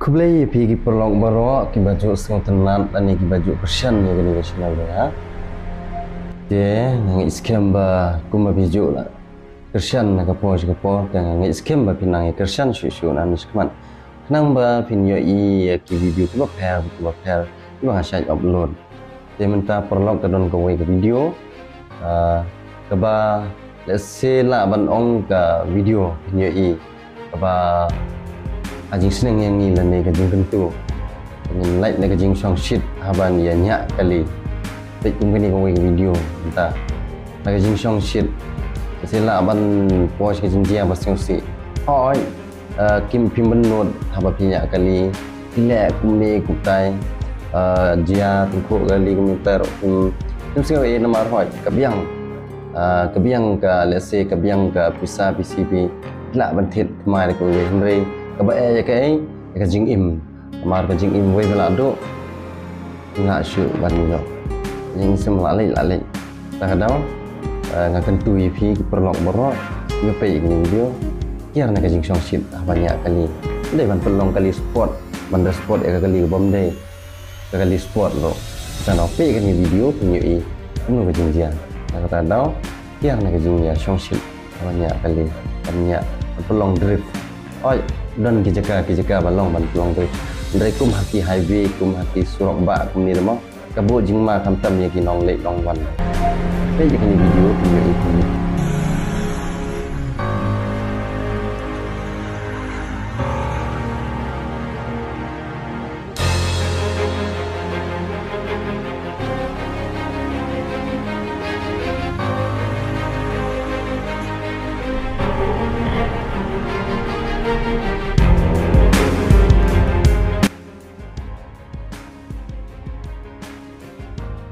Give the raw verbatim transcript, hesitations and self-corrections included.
Kublai pergi perlong barok ki baju seng tenat dan ki baju Persian ni gini nasional ya. Dia nang iskem ba kuma biju lah. Persian nak po je po dan nang iskem ba pinang Persian susu nan iskeman. Nang ba pin yo i ki video ki ba per ki ba per ki ba hashtag upload. Dia minta perlong ke don ko ke video. Ah ke ba let's say lah ban ong ka video pin yo i ke ba ajing senang yang ni lah ni kajing tentu ni like ni kajing song shit haban ya nyak kali tapi mungkin ni kau video entah nak kajing song shit sila aban post kajing dia pasang si oi kim pim benut haba pinyak kali pilek kumni kutai dia tungku kali komentar um tim sing ai nama hoi kabiang kabiang ka let's say kabiang ka pisa P C B la bantit mai ko we henry kaba eh kai ka jing im mar ka jing im we bala do na shu ban yo jing sem la lai la lai ta kadau nga kan tu pi perlok borok nge pe ni video kiar na ka jing song shit banyak kali dai ban pelong kali sport ban sport e kali bom dai kali sport lo sana pe ka ni video punyo i nu ka jing dia ta kadau kiar na ka jing ya song shit banyak kali banyak pelong drift oi dan kijaka kijaka balong ban pelong drift dari kum hati highway kum hati surok ba kum ni demo kabo jingma kam tam ye ki nong le nong wan pe je ni video video itu Thank you.